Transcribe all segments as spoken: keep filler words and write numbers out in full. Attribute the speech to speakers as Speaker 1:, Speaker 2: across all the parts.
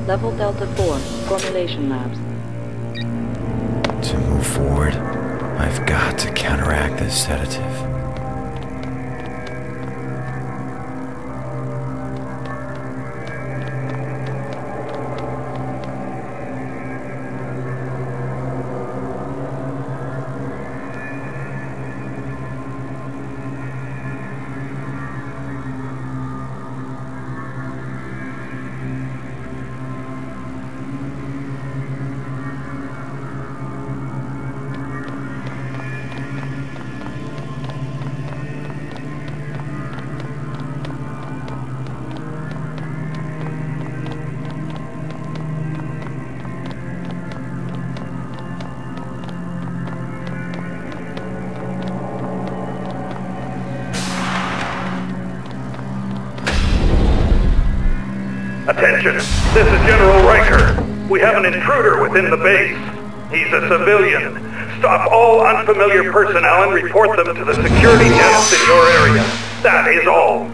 Speaker 1: Level Delta four, Formulation Labs.
Speaker 2: To move forward, I've got to counteract this sedative.
Speaker 3: Attention! This is General Riker. We have an intruder within the base. He's a civilian. Stop all unfamiliar personnel and report them to the security jets in your area. That is all.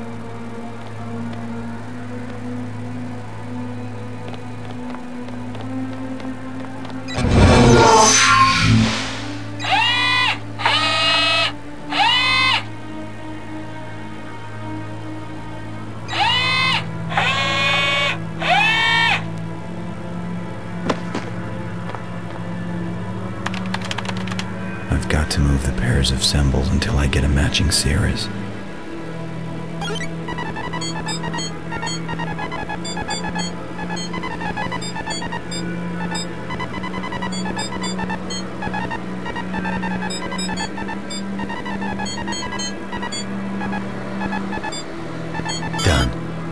Speaker 2: I've got to move the pairs of symbols until I get a matching series. Done.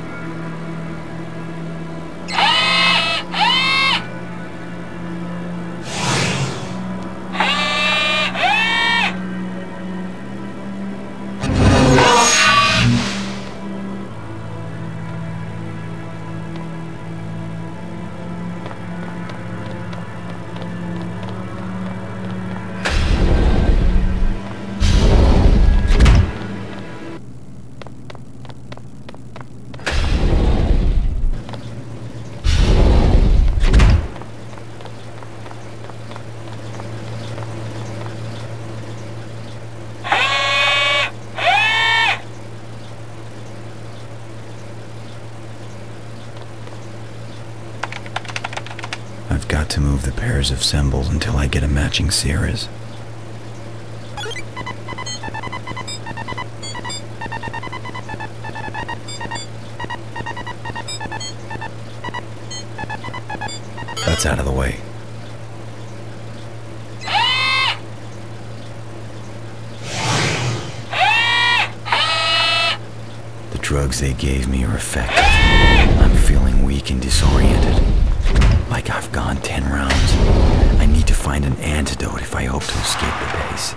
Speaker 2: I've got to move the pairs of symbols until I get a matching series. That's out of the way. The drugs they gave me are effective. I'm feeling weak and disoriented. Like I've gone ten rounds. I need to find an antidote if I hope to escape the base.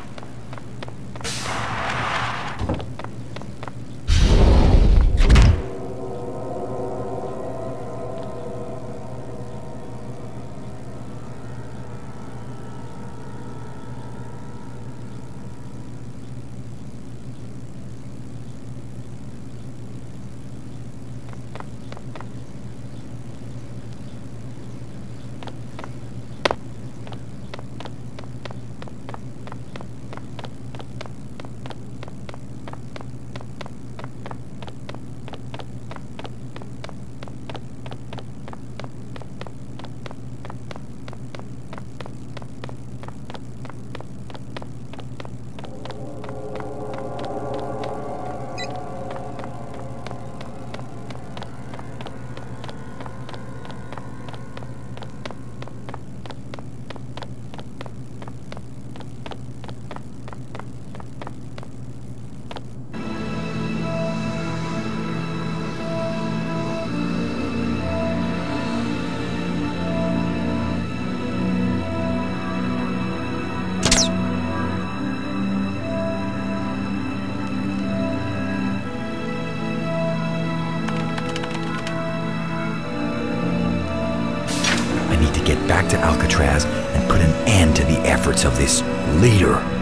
Speaker 2: Get back to Alcatraz and put an end to the efforts of this leader.